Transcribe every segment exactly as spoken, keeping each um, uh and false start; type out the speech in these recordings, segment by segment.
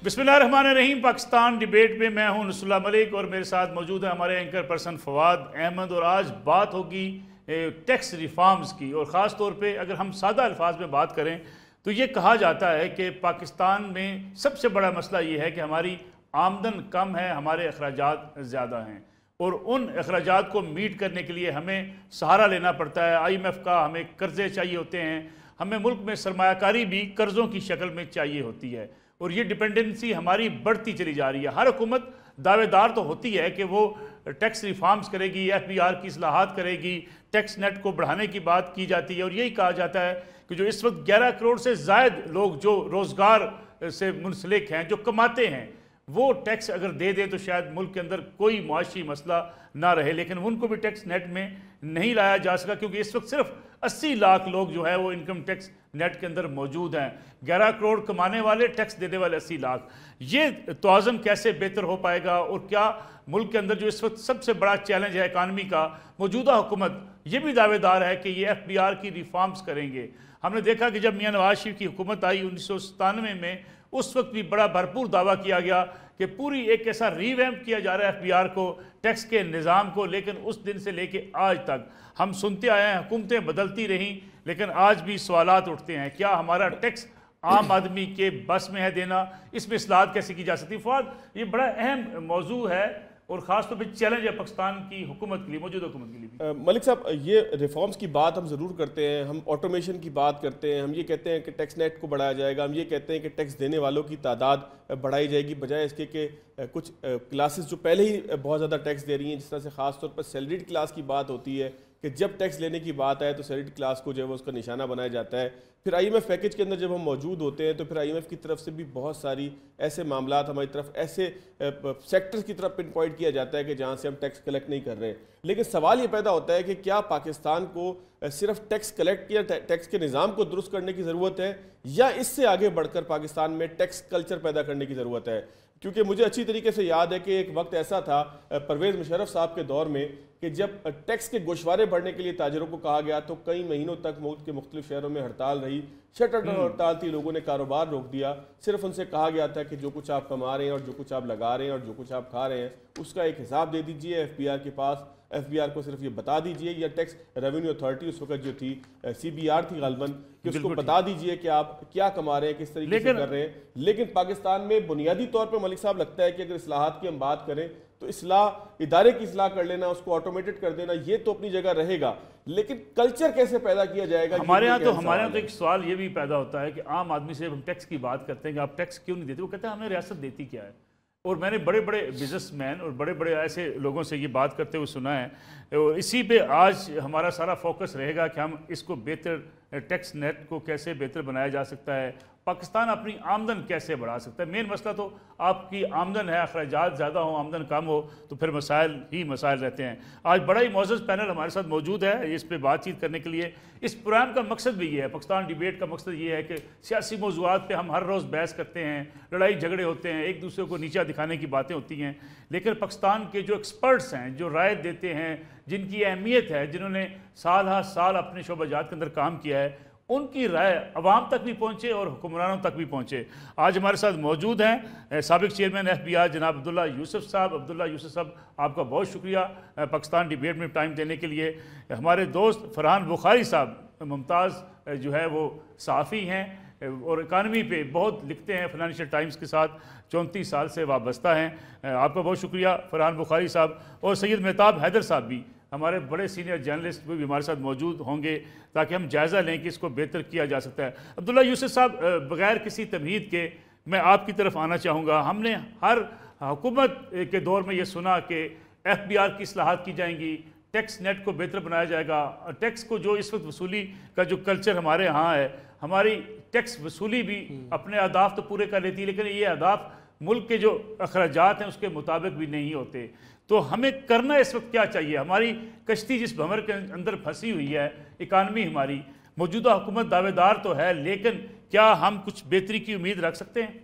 بسم اللہ الرحمن الرحیم۔ پاکستان ڈیبیٹ میں میں ہوں نصراللہ ملک اور میرے ساتھ موجود ہے ہمارے اینکر پرسن فواد احمد، اور آج بات ہوگی ٹیکس ریفارمز کی، اور خاص طور پہ اگر ہم سادہ الفاظ میں بات کریں تو یہ کہا جاتا ہے کہ پاکستان میں سب سے بڑا مسئلہ یہ ہے کہ ہماری آمدن کم ہے، ہمارے اخراجات زیادہ ہیں، اور ان اخراجات کو میٹ کرنے کے لیے ہمیں سہارا لینا پڑتا ہے آئی ایم ایف کا، ہمیں قرضے چاہیے ہوتے ہیں، ہمیں ملک میں سرمایہ کاری بھی قرضوں کی شکل میں چاہیے ہوتی ہے، اور یہ ڈیپینڈنسی ہماری بڑھتی چلی جا رہی ہے۔ ہر حکومت دعوے دار تو ہوتی ہے کہ وہ ٹیکس ریفارمز کرے گی، ایف بی آر کی اصلاحات کرے گی، ٹیکس نیٹ کو بڑھانے کی بات کی جاتی ہے، اور یہی کہا جاتا ہے کہ جو اس وقت گیارہ کروڑ سے زائد لوگ جو روزگار سے منسلک ہیں، جو کماتے ہیں، وہ ٹیکس اگر دے دیں تو شاید ملک کے اندر کوئی معاشی مسئلہ نہ رہے، لیکن ان کو بھی ٹیکس نیٹ میں نہیں لایا جا سکا، کیونکہ اس وقت صرف اسی لاکھ لوگ جو ہے وہ انکم ٹیکس نیٹ کے اندر موجود ہیں، گیارہ کروڑ کمانے والے، ٹیکس دینے والے اسی لاکھ۔ یہ توازن کیسے بہتر ہو پائے گا، اور کیا ملک کے اندر جو اس وقت سب سے بڑا چیلنج ہے اکانومی کا، موجودہ حکومت یہ بھی دعوے دار ہے کہ یہ ایف بی آر کی ریفارمز کریں گے۔ ہم نے دیکھا کہ جب میاں نواز شریف کی حکومت آئی انیس سو ستانوے میں، اس وقت بھی بڑا بھرپور دعویٰ کیا گیا کہ پوری ایک ایسا ری ویمپ کیا جا رہا ہے ایف بی آر کو، ٹیکس کے نظام کو، لیکن اس دن سے لے کے آج تک ہم سنتے آئے ہیں، حکومتیں بدلتی رہیں، لیکن آج بھی سوالات اٹھتے ہیں، کیا ہمارا ٹیکس عام آدمی کے بس میں ہے دینا؟ اس میں اصلاحات کیسے کی جا سکتی؟ فواد، یہ بڑا اہم موضوع ہے اور خاص طور پہ چیلنج ہے پاکستان کی حکومت کے لیے، موجودہ حکومت کے لیے بھی۔ ملک صاحب، یہ ریفارمز کی بات ہم ضرور کرتے ہیں، ہم آٹومیشن کی بات کرتے ہیں، ہم یہ کہتے ہیں کہ ٹیکس نیٹ کو بڑھایا جائے گا، ہم یہ کہتے ہیں کہ ٹیکس دینے والوں کی تعداد بڑھائی جائے گی، بجائے اس کے کہ کچھ کلاسز جو پہلے ہی بہت زیادہ ٹیکس دے رہی ہیں، جس طرح سے خاص طور پر سیلریڈ کلاس کی بات ہوتی ہے کہ جب ٹیکس لینے کی بات آئے تو سیلریڈ کلاس کو جو ہے اس کا نشانہ بنایا جاتا ہے۔ پھر آئی ایم ایف پیکج کے اندر جب ہم موجود ہوتے ہیں تو پھر آئی ایم ایف کی طرف سے بھی بہت ساری ایسے معاملات ہماری طرف، ایسے سیکٹرز کی طرف پن پوائنٹ کیا جاتا ہے کہ جہاں سے ہم ٹیکس کلیکٹ نہیں کر رہے، لیکن سوال یہ پیدا ہوتا ہے کہ کیا پاکستان کو صرف ٹیکس کلیکٹ یا ٹیکس کے نظام کو درست کرنے کی ضرورت ہے، یا اس سے آگے بڑھ کر پاکستان میں ٹیکس کلچر پیدا کرنے کی ضرورت ہے؟ کیونکہ مجھے اچھی طریقے سے یاد ہے کہ ایک وقت ایسا تھا پرویز مشرف صاحب کے دور میں کہ جب ٹیکس کے گوشوارے بڑھنے کے لیے تاجروں کو کہا گیا تو کئی مہینوں تک ملک کے مختلف شہروں میں ہڑتال رہی، شٹر ڈاؤن ہڑتال تھی، لوگوں نے کاروبار روک دیا، صرف ان سے کہا گیا تھا کہ جو کچھ آپ کما رہے ہیں اور جو کچھ آپ لگا رہے ہیں اور جو کچھ آپ کھا رہے ہیں اس کا ایک حساب دے دیجئے ایف بی آر کے پاس، ایف بی آر کو صرف یہ بتا دیجئے، یا ٹیکس ریونیو اتھارٹی اس وقت جو تھی، سی بی آر تھی غالباً، کہ اس کو بتا دیجئے کہ آپ کیا کما رہے ہیں، کس طریقے سے کر رہے ہیں۔ لیکن پاکستان میں بنیادی طور پر ملک صاحب لگتا ہے کہ اگر اصلاحات کی ہم بات کریں تو اصلاح، ادارے کی اصلاح کر لینا، اس کو آٹومیٹڈ کر دینا، یہ تو اپنی جگہ رہے گا، لیکن کلچر کیسے پیدا کیا جائے گا؟ ہمارے ہاں تو ہمارے ہاں تو ایک سوال یہ بھی پیدا ہوتا ہے کہ عام آدمی سے ہم ٹیکس کی بات کرتے ہیں کہ آپ ٹیکس کیوں نہیں دیتے، وہ کہتے ہیں ہمیں ریاست دیتی کیا ہے؟ اور میں نے بڑے بڑے بزنس مین اور بڑے بڑے ایسے لوگوں سے یہ بات کرتے ہوئے سنا ہے، اور اسی پہ آج ہمارا سارا فوکس رہے گا کہ ہم اس کو بہتر، ٹیکس نیٹ کو کیسے بہتر بنایا جا سکتا ہے، پاکستان اپنی آمدن کیسے بڑھا سکتا ہے۔ مین مسئلہ تو آپ کی آمدن ہے، اخراجات زیادہ ہوں، آمدن کم ہو تو پھر مسائل ہی مسائل رہتے ہیں۔ آج بڑا ہی معزز پینل ہمارے ساتھ موجود ہے اس پہ بات چیت کرنے کے لیے۔ اس پروگرام کا مقصد بھی یہ ہے، پاکستان ڈیبیٹ کا مقصد یہ ہے کہ سیاسی موضوعات پہ ہم ہر روز بحث کرتے ہیں، لڑائی جھگڑے ہوتے ہیں، ایک دوسرے کو نیچا دکھانے کی باتیں ہوتی ہیں، لیکن پاکستان کے جو ایکسپرٹس ہیں، جو رائے دیتے ہیں، جن کی اہمیت ہے، جنہوں نے سال ہر سال اپنے شعبہ جات کے اندر کام کیا ہے، ان کی رائے عوام تک بھی پہنچے اور حکمرانوں تک بھی پہنچے۔ آج ہمارے ساتھ موجود ہیں سابق چیئرمین ایف بی آر جناب عبداللہ یوسف صاحب۔ عبداللہ یوسف صاحب، آپ کا بہت شکریہ پاکستان ڈیبیٹ میں ٹائم دینے کے لیے۔ ہمارے دوست فرحان بخاری صاحب، ممتاز جو ہے وہ صحافی ہیں اور اکانومی پہ بہت لکھتے ہیں، فائنینشیل ٹائمز کے ساتھ چونتیس سال سے وابستہ ہیں، آپ کا بہت شکریہ فرحان بخاری صاحب۔ اور سید مہتاب حیدر صاحب بھی، ہمارے بڑے سینئر جرنلسٹ بھی ہمارے ساتھ موجود ہوں گے تاکہ ہم جائزہ لیں کہ اس کو بہتر کیا جا سکتا ہے۔ عبداللہ یوسف صاحب، بغیر کسی تمہید کے میں آپ کی طرف آنا چاہوں گا۔ ہم نے ہر حکومت کے دور میں یہ سنا کہ ایف بی آر کی اصلاحات کی جائیں گی، ٹیکس نیٹ کو بہتر بنایا جائے گا، ٹیکس کو جو اس وقت وصولی کا جو کلچر ہمارے ہاں ہے، ہماری ٹیکس وصولی بھی اپنے اہداف تو پورے کر لیتی ہے، لیکن یہ اہداف ملک کے جو اخراجات ہیں اس کے مطابق بھی نہیں ہوتے۔ تو ہمیں کرنا اس وقت کیا چاہیے؟ ہماری کشتی جس بھمر کے اندر پھنسی ہوئی ہے، اکانومی ہماری، موجودہ حکومت دعوے دار تو ہے، لیکن کیا ہم کچھ بہتری کی امید رکھ سکتے ہیں؟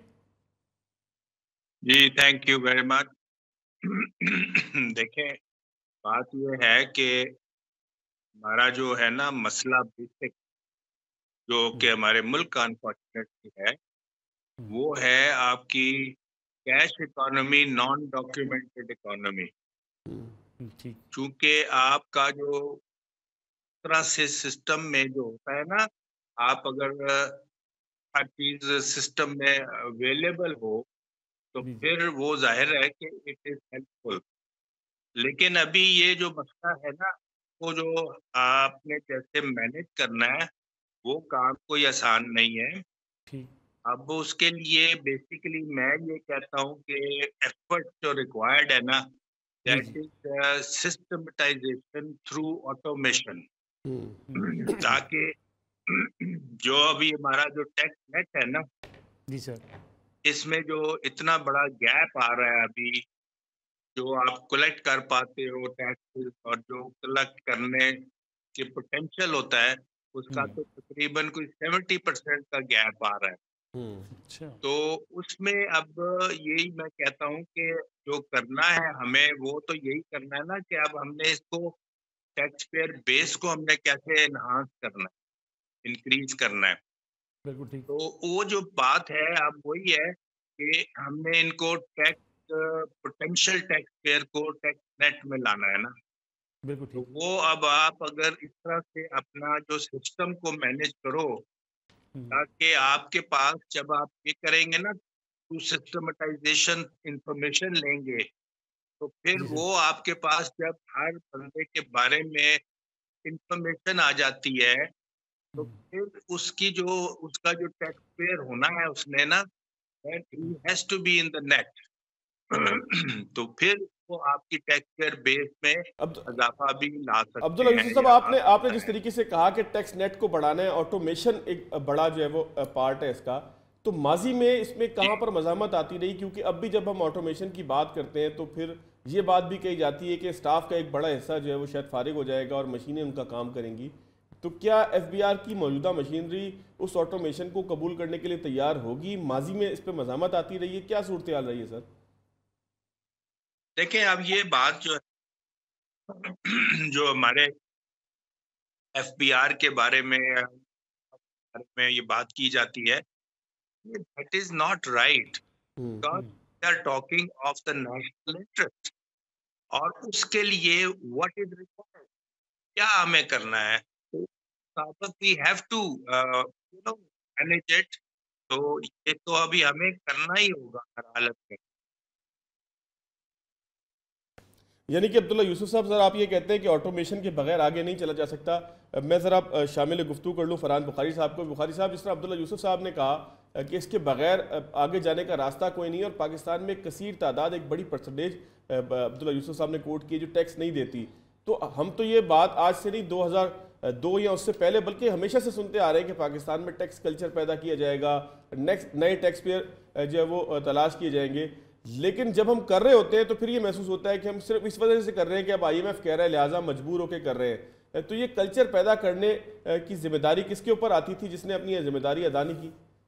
جی تھینک یو ویری مچ۔ دیکھیں، بات یہ ہے کہ ہمارا جو ہے نا مسئلہ بیسک جو کہ ہمارے ملک کا انفارچونیٹلی ہے وہ ہے آپ کی cash economy, non documented economy. ٹھیک. چونکہ آپ کا جو طرح سے سسٹم میں جو ہوتا ہے نا، آپ اگر ہر چیز سسٹم میں اویلیبل ہو تو پھر وہ ظاہر ہے کہ اٹ از ہیلپ فل. لیکن ابھی یہ جو مسئلہ ہے نا، وہ جو آپ نے جیسے مینج کرنا ہے وہ کام کوئی آسان نہیں ہے. ٹھیک. اب اس کے لیے بیسیکلی میں یہ کہتا ہوں کہ ایفرٹ جو ریکوائرڈ ہے نا، that is systematization through automation. تاکہ جو ابھی ہمارا جو ٹیکس نیٹ ہے نا، جی سر، اس میں جو اتنا بڑا گیپ آ رہا ہے ابھی، جو آپ کلیکٹ کر پاتے ہو ٹیکس اور جو کلیکٹ کرنے کے پوٹینشیل ہوتا ہے اس کا تو تقریباً کوئی سیونٹی پرسینٹ کا گیپ آ رہا ہے. تو اس میں اب یہی میں کہتا ہوں کہ جو کرنا ہے ہمیں وہ تو یہی کرنا ہے نا کہ اب ہم نے اس کو ٹیکس پیئر بیس کو ہم نے کیسے انہانس کرنا ہے، انکریز کرنا ہے. بالکل ٹھیک. تو وہ جو بات ہے اب وہی ہے کہ ہم نے ان کو ٹیکس پوٹینشیل ٹیکس پیئر کو ٹیکس نیٹ میں لانا ہے نا. بالکل تو ٹھیک. وہ اب آپ اگر اس طرح سے اپنا جو سسٹم کو مینج کرو تاکہ آپ کے پاس جب آپ یہ کریں گے نا تو سسٹمٹائزیشن انفارمیشن لیں گے تو پھر وہ آپ کے پاس جب ہر بندے کے بارے میں انفارمیشن آ جاتی ہے تو پھر اس کی جو اس کا جو ٹیکس پیئر ہونا ہے اس نے نا he has to be in the net. تو پھر وہ آپ کی ٹیکس پیئر بیس میں اضافہ بھی لا سکتے ہیں. عبداللہ یوسف صاحب، آپ نے آپ نے جس طریقے سے کہا کہ ٹیکس نیٹ کو بڑھانا ہے، آٹومیشن ایک بڑا جو ہے وہ پارٹ ہے اس کا، تو ماضی میں اس میں کہاں پر مزاحمت آتی رہی؟ کیونکہ اب بھی جب ہم آٹومیشن کی بات کرتے ہیں تو پھر یہ بات بھی کہی جاتی ہے کہ اسٹاف کا ایک بڑا حصہ جو ہے وہ شاید فارغ ہو جائے گا اور مشینیں ان کا کام کریں گی. تو کیا ایف بی آر کی موجودہ مشینری اس آٹومیشن کو قبول کرنے کے لیے تیار ہوگی؟ ماضی میں اس پہ مزاحمت آتی رہی ہے، کیا صورتحال رہی ہے سر؟ دیکھیں اب یہ بات جو ہے جو ہمارے ایف بی آر کے بارے میں میں یہ بات کی جاتی ہے، that is not right because we are talking of the national interest. اور اس کے لیے what is required، کیا ہمیں کرنا ہے، we have to uh, you know manage it. تو یہ تو ابھی ہمیں کرنا ہی ہوگا ہر حالت میں. یعنی کہ عبداللہ یوسف صاحب، سر آپ یہ کہتے ہیں کہ آٹومیشن کے بغیر آگے نہیں چلا جا سکتا. میں ذرا شامل گفتگو کر لوں فرحان بخاری صاحب کو. بخاری صاحب، جس طرح عبداللہ یوسف صاحب نے کہا کہ اس کے بغیر آگے جانے کا راستہ کوئی نہیں ہے، اور پاکستان میں ایک کثیر تعداد، ایک بڑی پرسنٹیج عبداللہ یوسف صاحب نے کوٹ کی جو ٹیکس نہیں دیتی. تو ہم تو یہ بات آج سے نہیں، دو ہزار دو یا اس سے پہلے بلکہ ہمیشہ سے سنتے آ رہے ہیں کہ پاکستان میں ٹیکس کلچر پیدا کیا جائے گا، نیکسٹ نئے ٹیکس پیئر جو ہے وہ تلاش کیے جائیں گے. لیکن جب ہم کر رہے ہوتے ہیں تو پھر یہ محسوس ہوتا ہے کہ ہم صرف اس وجہ سے کر رہے ہیں کہ اب آئی ایم ایف کہہ رہا ہے لہٰذا مجبور ہو کے کر رہے ہیں. تو یہ کلچر پیدا کرنے کی ذمہ داری کس کے اوپر آتی تھی، جس نے اپنی ذمہ داری ادا نہیں کی؟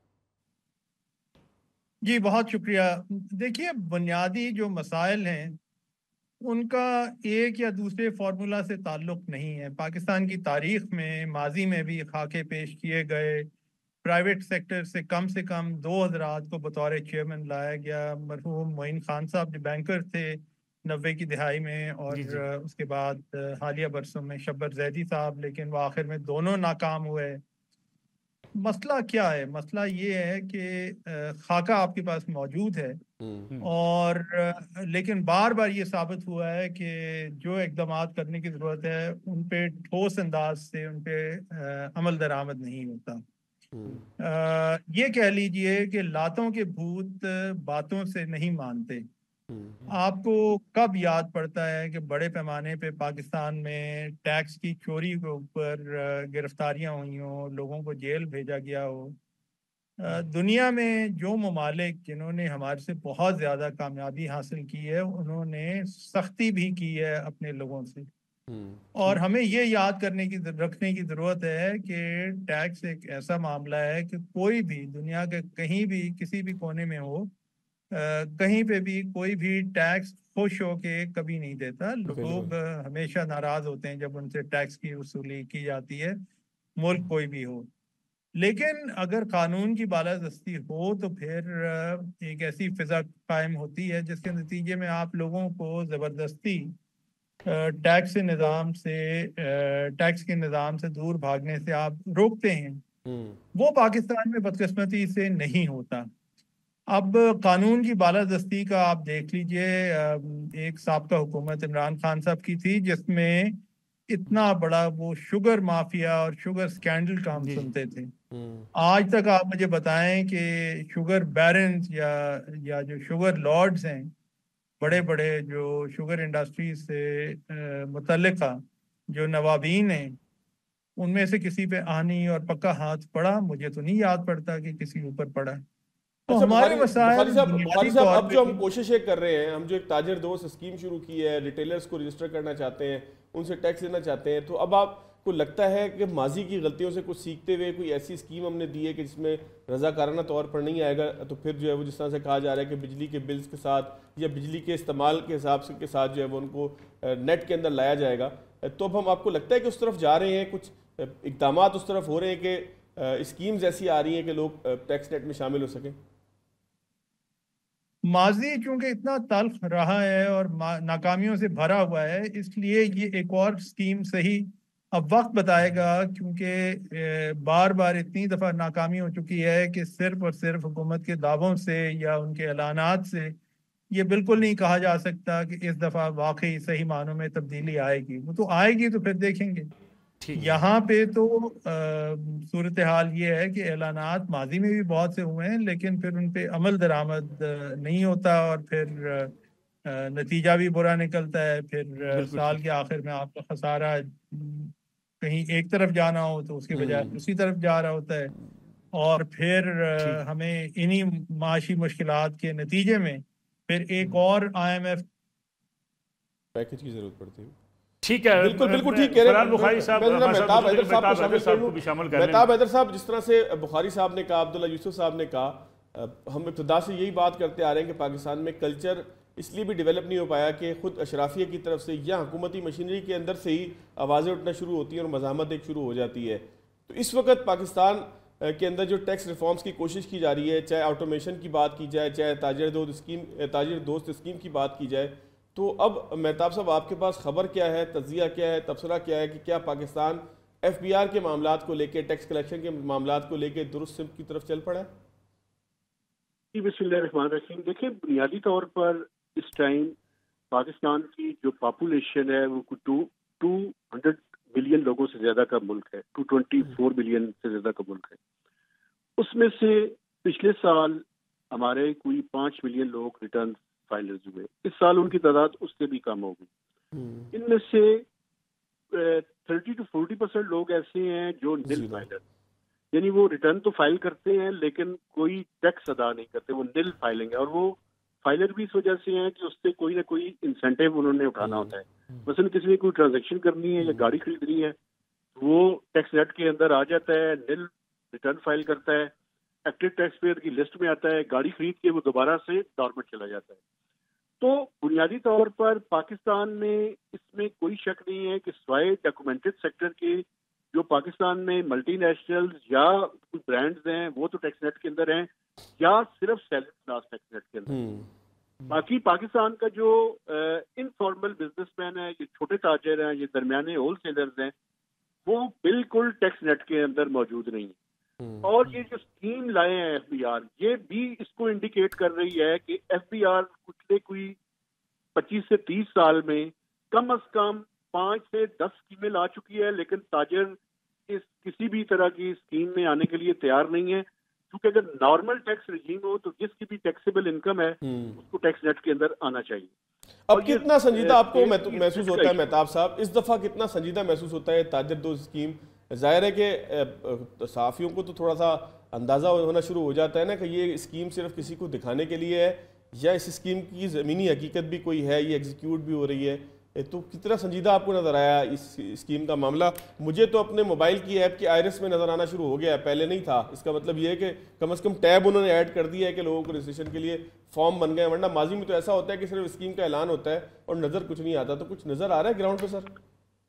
جی بہت شکریہ. دیکھیے، بنیادی جو مسائل ہیں ان کا ایک یا دوسرے فارمولا سے تعلق نہیں ہے. پاکستان کی تاریخ میں ماضی میں بھی خاکے پیش کیے گئے. پرائیویٹ سیکٹر سے کم سے کم دو حضرات کو بطور چیئرمین لایا گیا. مرحوم معین خان صاحب جو بینکر تھے نوے کی دہائی میں، اور جی جی. اس کے بعد حالیہ برسوں میں شبر زیدی صاحب، لیکن وہ آخر میں دونوں ناکام ہوئے. مسئلہ کیا ہے؟ مسئلہ یہ ہے کہ خاکہ آپ کے پاس موجود ہے، اور لیکن بار بار یہ ثابت ہوا ہے کہ جو اقدامات کرنے کی ضرورت ہے ان پہ ٹھوس انداز سے ان پہ عمل درآمد نہیں ہوتا. یہ کہہ لیجئے کہ لاتوں کے بھوت باتوں سے نہیں مانتے. آپ کو کب یاد پڑتا ہے کہ بڑے پیمانے پہ پاکستان میں ٹیکس کی چوری کے اوپر گرفتاریاں ہوئی ہوں، لوگوں کو جیل بھیجا گیا ہو؟ دنیا میں جو ممالک جنہوں نے ہمارے سے بہت زیادہ کامیابی حاصل کی ہے انہوں نے سختی بھی کی ہے اپنے لوگوں سے. اور ہمیں یہ یاد کرنے کی رکھنے کی ضرورت ہے کہ ٹیکس ایک ایسا معاملہ ہے کہ کوئی بھی دنیا کے کہیں بھی کسی بھی کونے میں ہو، کہیں پہ بھی کوئی بھی ٹیکس خوش ہو کے کبھی نہیں دیتا. لوگ ہمیشہ ناراض ہوتے ہیں جب ان سے ٹیکس کی وصولی کی جاتی ہے، ملک کوئی بھی ہو. لیکن اگر قانون کی بالادستی ہو تو پھر ایک ایسی فضا قائم ہوتی ہے جس کے نتیجے میں آپ لوگوں کو زبردستی ٹیکس نظام سے ٹیکس کے نظام سے دور بھاگنے سے آپ روکتے ہیں. وہ پاکستان میں بدقسمتی سے نہیں ہوتا. اب قانون کی بالادستی کا آپ دیکھ لیجئے، ایک سابقہ حکومت عمران خان صاحب کی تھی جس میں اتنا بڑا وہ شوگر مافیا اور شوگر سکینڈل کا ہم سنتے تھے. آج تک آپ مجھے بتائیں کہ شوگر بیرنز یا یا جو شوگر لارڈز ہیں، بڑے بڑے جو شوگر انڈسٹریز سے متعلقہ جو نوابین ہیں، ان میں سے کسی پہ آنی اور پکا ہاتھ پڑا؟ مجھے تو نہیں یاد پڑتا کہ کسی اوپر پڑا. تو اچھا ہمارے مسائل بخاری صاحب بخاری صاحب اب جو ہم پہ کوششیں کر رہے ہیں، ہم جو ایک تاجر دوست اسکیم شروع کی ہے، ریٹیلرز کو رجسٹر کرنا چاہتے ہیں، ان سے ٹیکس لینا چاہتے ہیں، تو اب آپ کو لگتا ہے کہ ماضی کی غلطیوں سے کچھ سیکھتے ہوئے کوئی ایسی اسکیم ہم نے دی ہے کہ جس میں رضاکارانہ طور پر نہیں آئے گا، تو پھر جو ہے وہ جس طرح سے کہا جا رہا ہے کہ بجلی کے بلز کے ساتھ یا بجلی کے استعمال کے حساب سے کے ساتھ جو ہے وہ ان کو نیٹ کے اندر لایا جائے گا، تو اب ہم آپ کو لگتا ہے کہ اس طرف جا رہے ہیں، کچھ اقدامات اس طرف ہو رہے ہیں کہ اسکیمز ایسی آ رہی ہیں کہ لوگ ٹیکس نیٹ میں شامل ہو سکیں؟ ماضی چونکہ اتنا تلخ رہا ہے اور ناکامیوں سے بھرا ہوا ہے، اس لیے یہ ایک اور اسکیم صحیح اب وقت بتائے گا، کیونکہ بار بار اتنی دفعہ ناکامی ہو چکی ہے کہ صرف اور صرف حکومت کے دعووں سے یا ان کے اعلانات سے یہ بالکل نہیں کہا جا سکتا کہ اس دفعہ واقعی صحیح معنوں میں تبدیلی آئے گی. وہ تو آئے گی تو پھر دیکھیں گے. یہاں پہ تو صورتحال یہ ہے کہ اعلانات ماضی میں بھی بہت سے ہوئے ہیں، لیکن پھر ان پہ عمل درآمد نہیں ہوتا اور پھر نتیجہ بھی برا نکلتا ہے. پھر سال کے آخر میں آپ کا خسارہ کہیں ایک طرف جانا ہو تو اس کے بجائے دوسری طرف جا رہا ہوتا ہے، اور پھر ہمیں انہی معاشی مشکلات کے نتیجے میں پھر ایک اور آئی ایم ایف پیکج کی ضرورت پڑتی ہے. ٹھیک ہے، بالکل بالکل ٹھیک کہہ رہے ہیں بخاری صاحب. مہتاب حیدر صاحب کو شامل کر لیں. مہتاب حیدر صاحب، جس طرح سے بخاری صاحب نے کہا، عبداللہ یوسف صاحب نے کہا، ہم ابتدا سے یہی بات کرتے آ رہے ہیں کہ پاکستان میں کلچر اس لیے بھی ڈیولپ نہیں ہو پایا کہ خود اشرافیہ کی طرف سے یا حکومتی مشینری کے اندر سے ہی آوازیں اٹھنا شروع ہوتی ہیں اور مزاحمت ایک شروع ہو جاتی ہے. تو اس وقت پاکستان کے اندر جو ٹیکس ریفارمز کی کوشش کی جا رہی ہے، چاہے آٹومیشن کی بات کی جائے، چاہے تاجر دوست اسکیم تاجر دوست اسکیم کی بات کی جائے، تو اب مہتاب صاحب آپ کے پاس خبر کیا ہے، تجزیہ کیا ہے، تبصرہ کیا ہے کہ کیا پاکستان ایف بی آر کے معاملات کو لے کے، ٹیکس کلیکشن کے معاملات کو لے کے درست سمت کی طرف چل پڑا ہے؟ جی بسم اللہ الرحمن الرحیم. دیکھیں، بنیادی طور پر اس ٹائم پاکستان کی جو پاپولیشن ہے وہ ٹو ٹو ہنڈریڈ ملین لوگوں سے زیادہ کا ملک ہے، ٹو ٹوینٹی فور ملین سے زیادہ کا ملک ہے. اس میں سے پچھلے سال ہمارے کوئی پانچ ملین لوگ ریٹرن فائلرز ہوئے. اس سال ان کی تعداد اس سے بھی کم ہو گئی. ان میں سے تھرٹی ٹو فورٹی پرسینٹ لوگ ایسے ہیں جو نل فائلر، یعنی وہ ریٹرن تو فائل کرتے ہیں لیکن کوئی ٹیکس ادا نہیں کرتے، وہ نل فائلنگ ہے. اور وہ فائلر بھی اس وجہ سے ہیں کہ اس سے کوئی نہ کوئی انسینٹیو انہوں نے اٹھانا ہوتا ہے. مثلا کسی نے کوئی ٹرانزیکشن کرنی ہے یا گاڑی خریدنی ہے، وہ ٹیکس نیٹ کے اندر آ جاتا ہے، نل ریٹرن فائل کرتا ہے، ایکٹیو ٹیکس پیئر کی لسٹ میں آتا ہے، گاڑی خرید کے وہ دوبارہ سے ڈارمنٹ چلا جاتا ہے. تو بنیادی طور پر پاکستان میں اس میں کوئی شک نہیں ہے کہ سوائے ڈاکومنٹڈ سیکٹر کے جو پاکستان میں ملٹی نیشنلز یا کچھ برانڈز ہیں وہ تو ٹیکس نیٹ کے اندر ہیں، یا صرف سیلر کلاس ٹیکس نیٹ کے اندر. باقی پاکستان کا جو انفارمل بزنس مین ہے، یہ چھوٹے تاجر ہیں، یہ درمیانے ہول سیلرز ہیں، وہ بالکل ٹیکس نیٹ کے اندر موجود نہیں ہیں. اور یہ جو اسکیم لائے ہیں ایف بی آر، یہ بھی اس کو انڈیکیٹ کر رہی ہے کہ ایف بی آر پچھلے کوئی پچیس سے تیس سال میں کم از کم پانچ سے دس اسکیمیں لا چکی ہے، لیکن تاجر اس کسی بھی طرح کی اسکیم میں آنے کے لیے تیار نہیں ہے. کیونکہ اگر نارمل ٹیکس رجیم ہو تو جس کی بھی ٹیکسیبل انکم ہے اس کو ٹیکس نیٹ کے اندر آنا چاہیے. اب کتنا سنجیدہ آپ کو محسوس ہوتا ہے مہتاب صاحب، اس دفعہ کتنا سنجیدہ محسوس ہوتا ہے تاجر دوست اسکیم؟ ظاہر ہے کہ صحافیوں کو تو تھوڑا سا اندازہ ہونا شروع ہو جاتا ہے نا کہ یہ اسکیم صرف کسی کو دکھانے کے لیے ہے یا اس اسکیم کی زمینی حقیقت بھی کوئی ہے، یہ ایگزیکیوٹ بھی ہو رہی ہے. تو کتنا سنجیدہ آپ کو نظر آیا اس اسکیم کا معاملہ؟ مجھے تو اپنے موبائل کی ایپ کی آئرس میں نظر آنا شروع ہو گیا ہے، پہلے نہیں تھا. اس کا مطلب یہ ہے کہ کم از کم ٹیب انہوں نے ایڈ کر دیا ہے کہ لوگوں کو رجسٹریشن کے لیے فارم بن گئے، ورنہ ماضی میں تو ایسا ہوتا ہے کہ صرف اسکیم کا اعلان ہوتا ہے اور نظر کچھ نہیں آتا. تو کچھ نظر آ رہا ہے گراؤنڈ پہ سر؟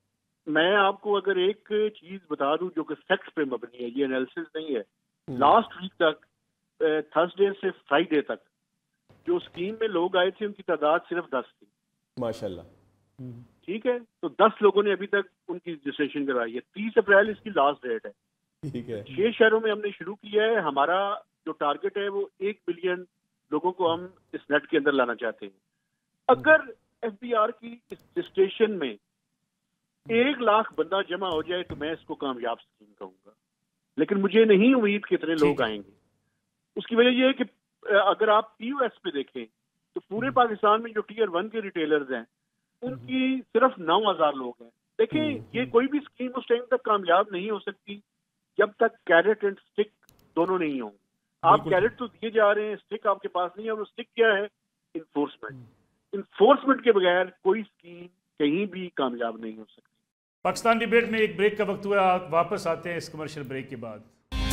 میں آپ کو اگر ایک چیز بتا دوں جو کہ فیکٹ پہ مبنی ہے، یہ انالیسس نہیں ہے. لاسٹ ویک تک تھرسڈے سے فرائیڈے تک جو اسکیم میں لوگ آئے تھے ان کی تعداد صرف دس تھی. ماشاء اللہ. ٹھیک ہے، تو دس لوگوں نے ابھی تک ان کی رجسٹریشن کروائی ہے. تیس اپریل اس کی لاسٹ ڈیٹ ہے. ٹھیک ہے. چھ شہروں میں ہم نے شروع کیا ہے. ہمارا جو ٹارگٹ ہے وہ ایک ملین لوگوں کو ہم اس نیٹ کے اندر لانا چاہتے ہیں. اگر ایف بی آر کی اس رجسٹریشن میں ایک لاکھ بندہ جمع ہو جائے تو میں اس کو کامیاب اسکیم کہوں گا، لیکن مجھے نہیں امید کہ اتنے لوگ آئیں گے. اس کی وجہ یہ ہے کہ اگر آپ پی او ایس پہ دیکھیں تو پورے پاکستان میں جو ٹیئر ون کے ریٹیلرز ہیں ان کی صرف نو ہزار لوگ ہیں. دیکھیں یہ کوئی بھی اسکیم اس ٹائم تک کامیاب نہیں ہو سکتی جب تک کیرٹ اینڈ اسٹک دونوں نہیں ہوں. آپ کیرٹ تو دیے جا رہے ہیں، اسٹک آپ کے پاس نہیں ہے. اور اسٹک کیا ہے؟ انفورسمنٹ. انفورسمنٹ کے بغیر کوئی اسکیم کہیں بھی کامیاب نہیں ہو سکتی. پاکستان ڈیبیٹ میں ایک بریک کا وقت ہوا، واپس آتے ہیں اس کمرشل بریک کے بعد.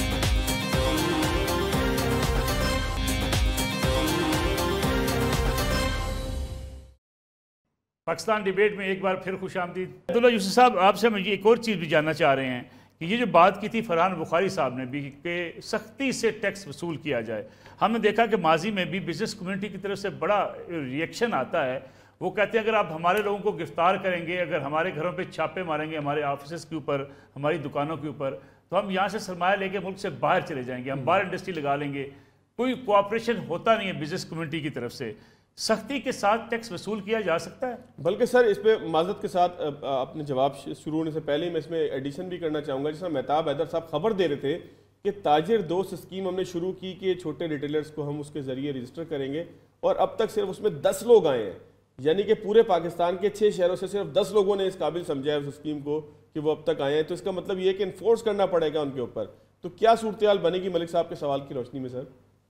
پاکستان ڈیبیٹ میں ایک بار پھر خوش آمدید. عبداللہ یوسف صاحب، آپ سے ہم یہ ایک اور چیز بھی جاننا چاہ رہے ہیں کہ یہ جو بات کی تھی فرحان بخاری صاحب نے بھی کہ سختی سے ٹیکس وصول کیا جائے. ہم نے دیکھا کہ ماضی میں بھی بزنس کمیونٹی کی طرف سے بڑا ریئیکشن آتا ہے. وہ کہتے ہیں اگر آپ ہمارے لوگوں کو گرفتار کریں گے، اگر ہمارے گھروں پہ چھاپے ماریں گے، ہمارے آفیسز کے اوپر، ہماری دکانوں کے اوپر، تو ہم یہاں سے سرمایہ لے کے ملک سے باہر چلے جائیں گے، ہم باہر انڈسٹری لگا لیں گے. کوئی کوآپریشن ہوتا نہیں ہے بزنس کمیونٹی کی طرف سے. سختی کے ساتھ ٹیکس وصول کیا جا سکتا ہے؟ بلکہ سر اس پہ معذرت کے ساتھ اپنے جواب شروع ہونے سے پہلے میں اس میں ایڈیشن بھی کرنا چاہوں گا. جس طرح مہتاب حیدر صاحب خبر دے رہے تھے کہ تاجر دوست اسکیم ہم نے شروع کی کہ چھوٹے ریٹیلرز کو ہم اس کے ذریعے رجسٹر کریں گے، اور اب تک صرف اس میں دس لوگ آئے ہیں. یعنی کہ پورے پاکستان کے چھ شہروں سے صرف دس لوگوں نے اس قابل سمجھا ہے اس اسکیم کو کہ وہ اب تک آئے ہیں. تو اس کا مطلب یہ ہے کہ انفورس کرنا پڑے گا ان کے اوپر. تو کیا صورتحال بنے گی ملک صاحب کے سوال کی روشنی میں سر؟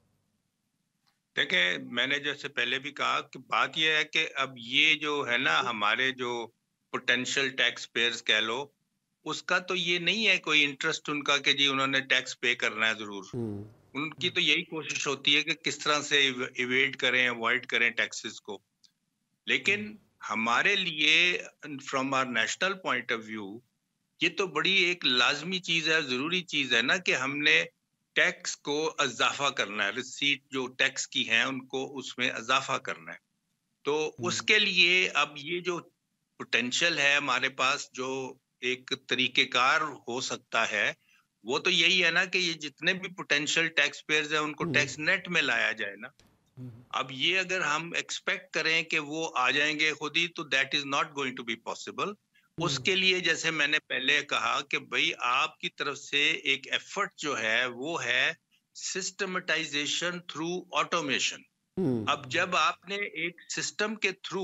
دیکھیں، میں نے جیسے پہلے بھی کہا کہ بات یہ ہے کہ اب یہ جو ہے نا ہمارے جو پوٹینشیل ٹیکس پیئرز کہہ لو، اس کا تو یہ نہیں ہے کوئی انٹرسٹ ان کا کہ جی انہوں نے ٹیکس پے کرنا ہے ضرور. ان کی تو یہی کوشش ہوتی ہے کہ کس طرح سے ایویڈ کریں، اوائڈ کریں ٹیکسز کو. لیکن ہمارے لیے from our national point of view یہ تو بڑی ایک لازمی چیز ہے، ضروری چیز ہے نا کہ ہم نے ٹیکس کو اضافہ کرنا ہے. ریسیٹ جو ٹیکس کی ہیں ان کو اس میں اضافہ کرنا ہے. تو اس کے لیے اب یہ جو پوٹینشیل ہے ہمارے پاس، جو ایک طریقہ کار ہو سکتا ہے، وہ تو یہی ہے نا کہ یہ جتنے بھی پوٹینشیل ٹیکس پیئرز ہیں ان کو ٹیکس نیٹ میں لایا جائے نا. اب یہ اگر ہم ایکسپیکٹ کریں کہ وہ آ جائیں گے خود ہی، تو that is not going to be possible. اس کے لیے جیسے میں نے پہلے کہا کہ بھئی آپ کی طرف سے ایک ایفرٹ جو ہے وہ ہے سسٹمٹائزیشن تھرو آٹومیشن. اب جب آپ نے ایک سسٹم کے تھرو